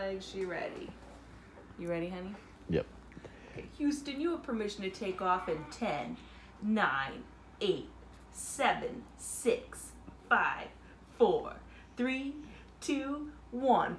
legs. She ready. You ready, honey? Yep. Okay, Houston, you have permission to take off in 10, 9, 8, 7, 6, 5, 4, 3, 2, 1.